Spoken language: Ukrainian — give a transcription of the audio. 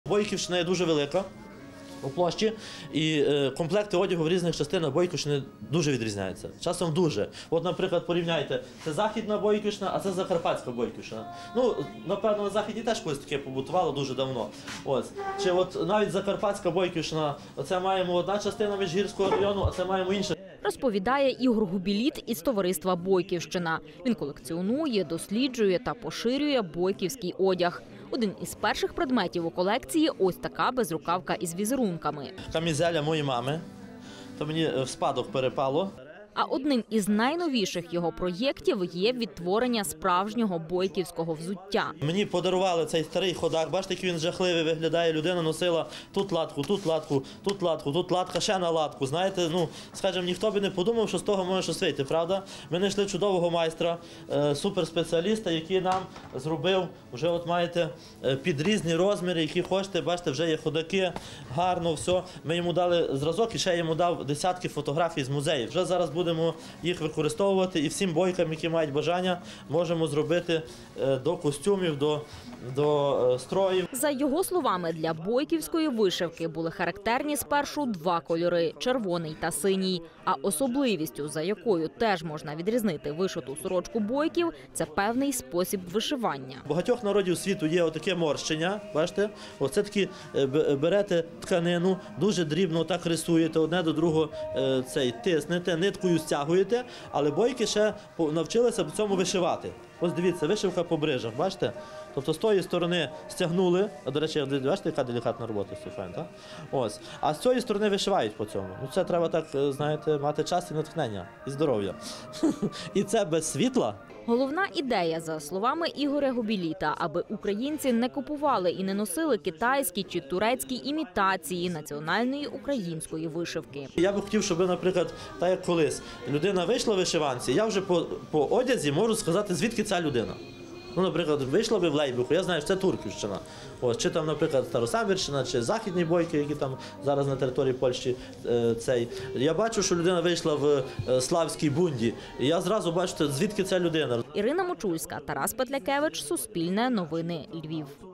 Бойківщина є дуже велика у площі, і комплекти одягу в різних частинах Бойківщини дуже відрізняються. Часом дуже. От, наприклад, порівняйте, це Західна Бойківщина, а це Закарпатська Бойківщина. Ну, напевно, на Заході теж колись таке побутувало дуже давно. Ось. Чи от навіть Закарпатська Бойківщина, оце маємо одна частина Міжгірського району, а це маємо інша. Розповідає Ігор Губіліт із товариства «Бойківщина». Він колекціонує, досліджує та поширює бойківський одяг. Один із перших предметів у колекції – ось така безрукавка із візерунками. Камізеля моєї мами, то мені в спадок перепало. А одним із найновіших його проєктів є відтворення справжнього бойківського взуття. Мені подарували цей старий ходак, бачите, який він жахливий виглядає, людина носила тут латку, тут латку, тут латку, тут латка, ще на латку. Знаєте, ну, скажімо, ніхто би не подумав, що з того може щось вийти, правда? Ми знайшли чудового майстра, суперспеціаліста, який нам зробив, вже от маєте під різні розміри, які хочете, бачите, вже є ходаки, гарно, все. Ми йому дали зразок і ще йому дав десятки фотографій з музеїв. Вже зараз будемо їх використовувати і всім бойкам, які мають бажання, можемо зробити до костюмів, до строїв. За його словами, для бойківської вишивки були характерні спершу два кольори – червоний та синій. А особливістю, за якою теж можна відрізнити вишиту сорочку бойків – це певний спосіб вишивання. У багатьох народів світу є отаке морщення, бачите? Оце такі, берете тканину, дуже дрібно так рисуєте, одне до другого тиснете, ниткою стягуєте, але бойки ще навчилися в цьому вишивати. Ось дивіться, вишивка по брижах, бачите? Тобто з тої сторони стягнули, а до речі, бачите, яка делікатна робота, Стефан, так? Ось. А з цієї сторони вишивають по цьому. Ну це треба так, знаєте, мати час і натхнення, і здоров'я. І це без світла. Головна ідея, за словами Ігоря Губіліта, аби українці не купували і не носили китайські чи турецькі імітації національної української вишивки. Я би хотів, щоб, наприклад, так як колись, людина вийшла в вишиванці, я вже по одязі можу сказати, звідки ця людина. Ну, наприклад, вийшла би в Лейбуху, я знаю, що це Турківщина. Ось, чи там, наприклад, Старосамбірщина, чи Західні бойки, які там зараз на території Польщі цей. Я бачу, що людина вийшла в Славській Бунді, і я зразу бачу, звідки ця людина. Ірина Мочульська, Тарас Петлякевич, Суспільне новини, Львів.